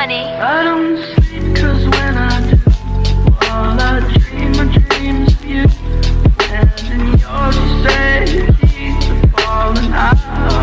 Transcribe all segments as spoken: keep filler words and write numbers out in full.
money. I don't sleep cause when I do, all I dream are dreams of you. And in yours you say keys are falling out.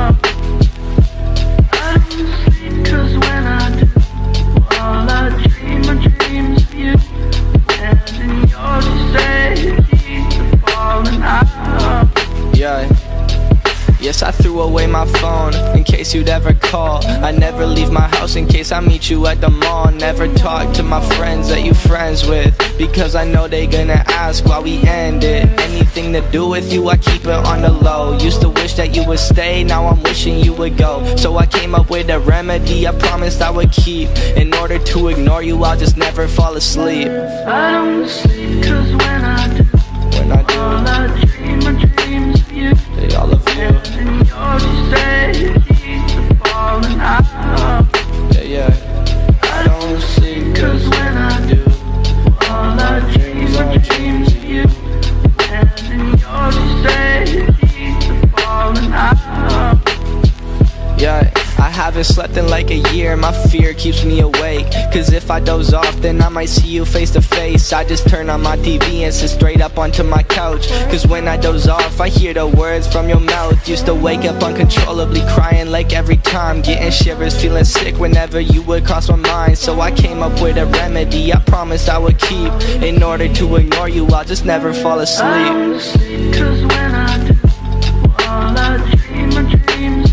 I don't sleep cause when I do, all I dream are dreams of you. And in yours you say keys are falling out. Yeah. Yes, I threw away my phone in case you'd ever call. I never leave my house in case I meet you at the mall. Never talk to my friends that you friends with, because I know they gonna ask why we ended. Anything to do with you, I keep it on the low. Used to wish that you would stay, now I'm wishing you would go. So I came up with a remedy I promised I would keep. In order to ignore you, I'll just never fall asleep. I don't sleep cause when I do, When I do, all I dream are dreams of you. they all of you. And yours you say keys are falling out. Yeah, yeah. I don't sleep cause when I do, all I dream are dreams of you. And in yours you say keys are falling out. Yeah, I haven't slept in like a year, my fear keeps me awake. Cause if I doze off, then I might see you face to face. I just turn on my T V and sit straight up onto my couch. Cause when I doze off, I hear the words from your mouth. Used to wake up uncontrollably crying like every time, getting shivers, feeling sick whenever you would cross my mind. So I came up with a remedy I promised I would keep. In order to ignore you, I'll just never fall I asleep. don't sleep cause when I do, all I dream are dreams